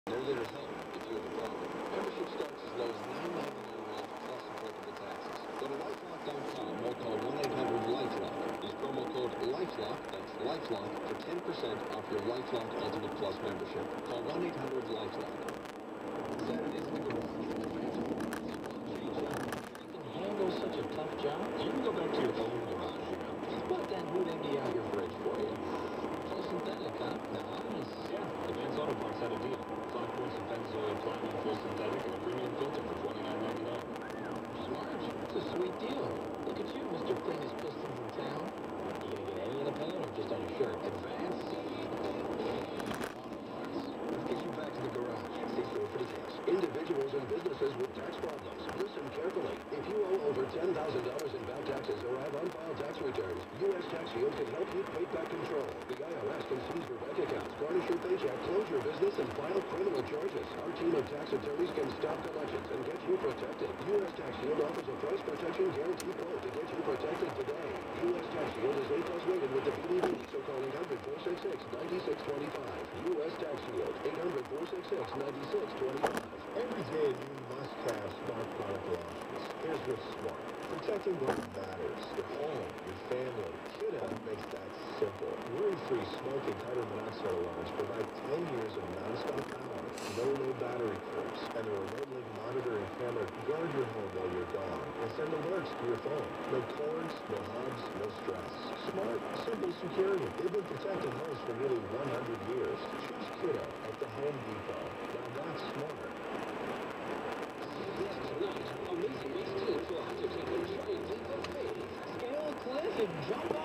No litter help if you have a problem. Membership starts as low as $9.99 a month plus applicable taxes. Go to LifeLock.com or call 1-800-LifeLock. Use promo code LifeLock, that's LifeLock, for 10% off your LifeLock Ultimate Plus membership. Call 1-800-LifeLock. Saturdays in the garage. Change up. You can handle such a tough job. You can go back to your own garage, you know. Just let that hood empty out your fridge for you. Full synthetic, huh? Nice. Yeah, Advanced Auto Parts had a deal. 5 points of Benzoyl Platinum Full Synthetic and a premium filter for $29.99. Smart. It's a sweet deal. Look at you, Mr. Cleanest Pistons in town. You gonna get any of the paint or just on your shirt? Advanced Auto Parts. Let's get you back to the garage. See store for details. Individuals and businesses with tax problems. Listen carefully. If you owe over $10,000 in back taxes or have unfiled tax returns, U.S. Tax Shield can help you take back control. The IRS can seize your bank accounts, garnish your paycheck, close your business, and file criminal charges. Our team of tax attorneys can stop collections and get you protected. U.S. Tax Shield offers a price protection guarantee quote to get you protected today. U.S. Tax Shield is A+ rated with the BDB, so call 800-466-9625. U.S. Tax Shield, 800-466-9625. Every day you must have smart product launches. Here's what's smart. Protecting what matters. Your home, your family. Kiddo makes that simple. Worry-free smoke and carbon monoxide alarms provide 10 years of non-stop power, no low battery curves, and the remote link monitoring camera guard your home while you're gone and send alerts to your phone. No cords, no hubs, no stress. Smart, simple security. They've been protecting homes for nearly 100 years. Choose Kiddo at the Home Depot. Now that's smart. Tonight, amazing race teams will have to take their giant leap of faith. Scale a cliff and jump